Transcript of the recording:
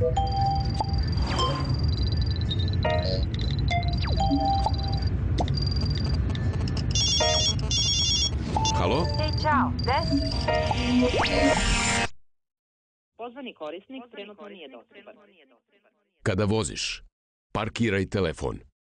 Halo? Hej, čao, gde si? Pozvani korisnik trenutno nije dostupan. Kada voziš, parkiraj telefon.